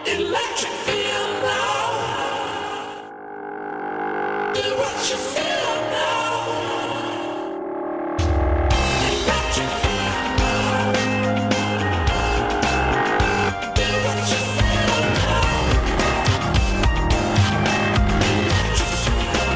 Electric feel now. Do what you feel now. Electric feel now. Do what you feel now. Electric feel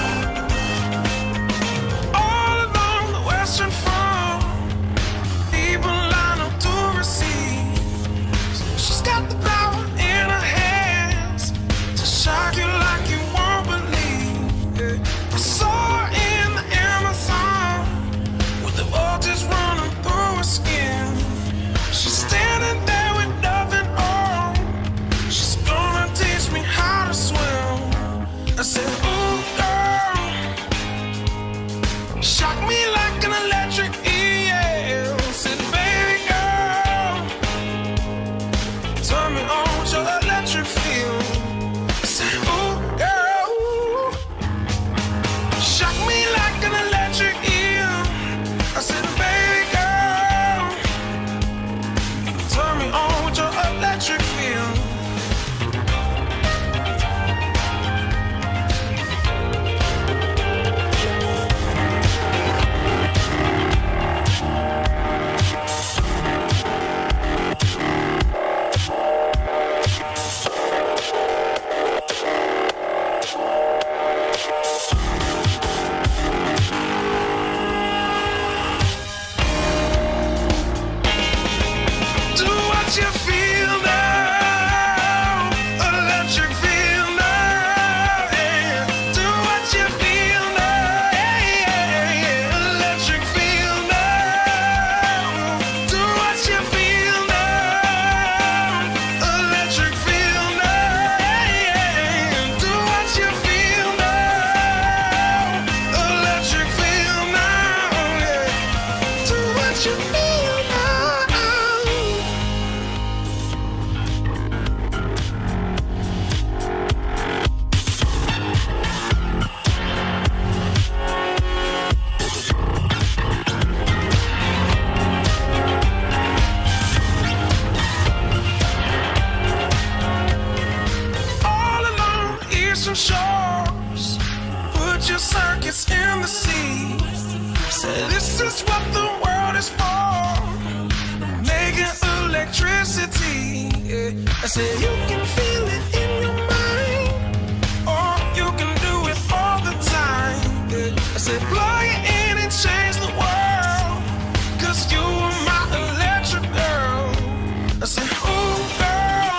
now. All along the Western Front, people line up to receive. She's got the power in her hands to shock you like you won't believe. Yeah. I saw her in the Amazon with the voltage running through her skin. She's standing there with nothing on. She's gonna teach me how to swim. I said, ooh, girl, shock me like an electric eel. Said, baby girl, turn me on with your electric feel. I said, ooh, girl, shock me like an electric eel. I said, baby girl, turn me on with your electric feel. Do what you feel now, electric feel now, yeah. Do what you feel now, yeah. Electric feel now. Do what you feel now, electric feel now, yeah. Do what you feel now, electric feel now, yeah. Do what you feel now. All along the eastern shores, put your circuits in the sea. Say this is what the world is for, making electricity. Yeah. I said you can feel it in your mind, or you can do it all the time. Yeah. I said plug it in and change the world, 'cause you are my electric girl. I said, ooh, girl,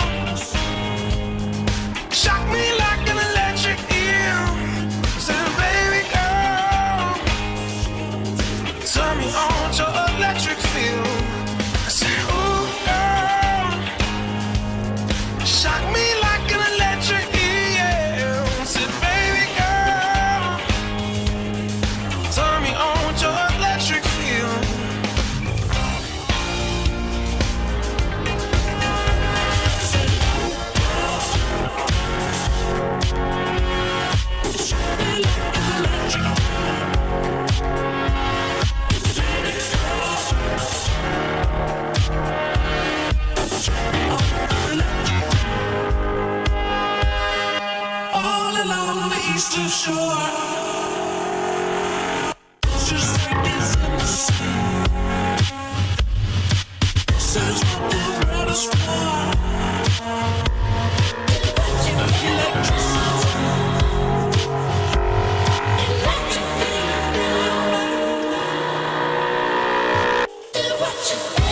shock me like an electric eel. I said, baby girl, turn me on with your electric feel. I said, ooh, girl, shock me like an electric eel. I said, baby girl, turn me on with your electric feel. All along the eastern shore, just like it's in the sea. Says what the world is for. Electricity. Electric feel now. Do what you feel.